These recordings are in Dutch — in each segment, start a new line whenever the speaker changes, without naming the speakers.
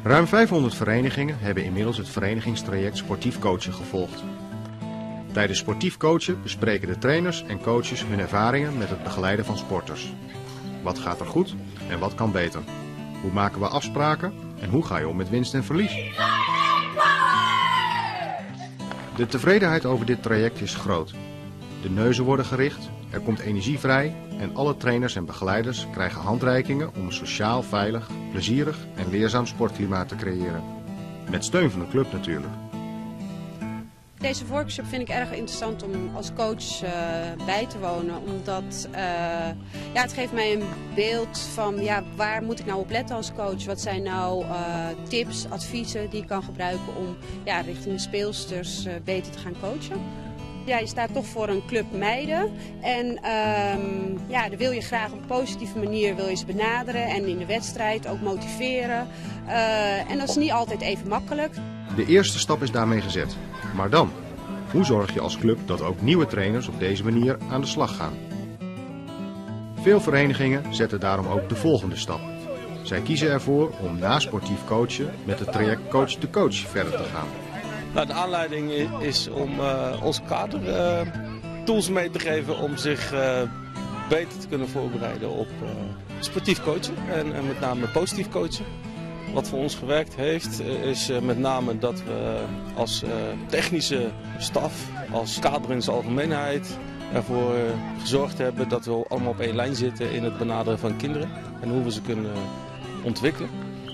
Ruim 500 verenigingen hebben inmiddels het verenigingstraject sportief coachen gevolgd. Tijdens sportief coachen bespreken de trainers en coaches hun ervaringen met het begeleiden van sporters. Wat gaat er goed en wat kan beter? Hoe maken we afspraken en hoe ga je om met winst en verlies? De tevredenheid over dit traject is groot. De neuzen worden gericht, er komt energie vrij en alle trainers en begeleiders krijgen handreikingen om een sociaal, veilig, plezierig en leerzaam sportklimaat te creëren. Met steun van de club natuurlijk.
Deze workshop vind ik erg interessant om als coach bij te wonen, omdat het geeft mij een beeld van waar moet ik nou op letten als coach. Wat zijn nou tips, adviezen die ik kan gebruiken om richting de speelsters beter te gaan coachen. Ja, je staat toch voor een club meiden en dan wil je graag op een positieve manier wil je ze benaderen en in de wedstrijd ook motiveren. En dat is niet altijd even makkelijk.
De eerste stap is daarmee gezet. Maar dan, hoe zorg je als club dat ook nieuwe trainers op deze manier aan de slag gaan? Veel verenigingen zetten daarom ook de volgende stap. Zij kiezen ervoor om na sportief coachen met het traject Coach to Coach verder te gaan.
Nou, de aanleiding is om ons kader tools mee te geven om zich beter te kunnen voorbereiden op sportief coachen en met name positief coachen. Wat voor ons gewerkt heeft is met name dat we als technische staf, als kader in zijn algemeenheid ervoor gezorgd hebben dat we allemaal op één lijn zitten in het benaderen van kinderen en hoe we ze kunnen ontwikkelen.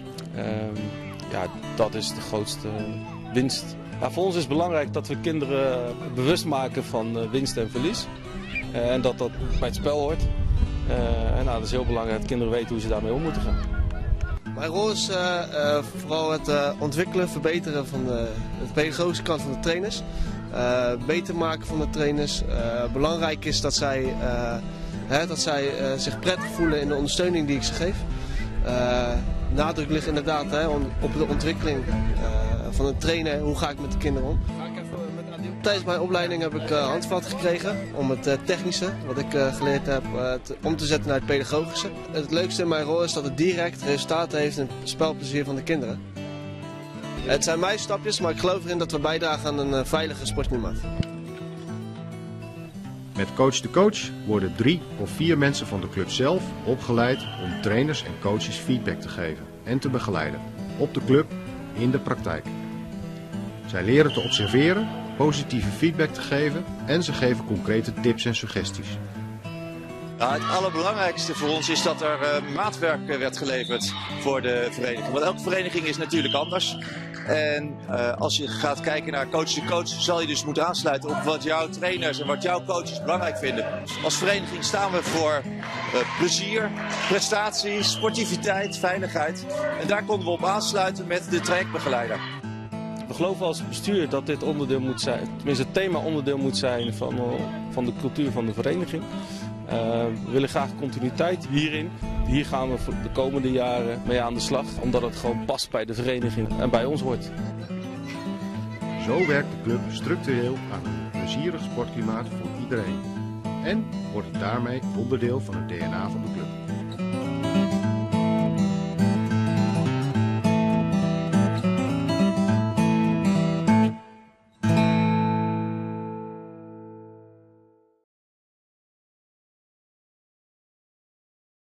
Dat is de grootste winst. Voor ons is het belangrijk dat we kinderen bewust maken van winst en verlies en dat dat bij het spel hoort. Dat is heel belangrijk dat kinderen weten hoe ze daarmee om moeten gaan.
Mijn rol is vooral het ontwikkelen, verbeteren van de pedagogische kant van de trainers. Beter maken van de trainers. Belangrijk is dat zij zich prettig voelen in de ondersteuning die ik ze geef. Nadruk ligt inderdaad op de ontwikkeling van een trainer. Hoe ga ik met de kinderen om? Tijdens mijn opleiding heb ik handvatten gekregen om het technische, wat ik geleerd heb, om te zetten naar het pedagogische. Het leukste in mijn rol is dat het direct resultaten heeft in het spelplezier van de kinderen. Het zijn mijn stapjes, maar ik geloof erin dat we bijdragen aan een veiliger sportklimaat.
Met Coach to Coach worden 3 of 4 mensen van de club zelf opgeleid om trainers en coaches feedback te geven en te begeleiden. Op de club, in de praktijk. Zij leren te observeren, positieve feedback te geven en ze geven concrete tips en suggesties.
Het allerbelangrijkste voor ons is dat er maatwerk werd geleverd voor de vereniging. Want elke vereniging is natuurlijk anders. En als je gaat kijken naar coach to coach, zal je dus moeten aansluiten op wat jouw trainers en wat jouw coaches belangrijk vinden. Als vereniging staan we voor plezier, prestaties, sportiviteit, veiligheid. En daar konden we op aansluiten met de trajectbegeleider.
We geloven als bestuur dat dit onderdeel moet zijn, tenminste het thema onderdeel moet zijn van de cultuur van de vereniging. We willen graag continuïteit hierin. Hier gaan we voor de komende jaren mee aan de slag, omdat het gewoon past bij de vereniging en bij ons hoort.
Zo werkt de club structureel aan een plezierig sportklimaat voor iedereen. En wordt het daarmee onderdeel van het DNA van de club.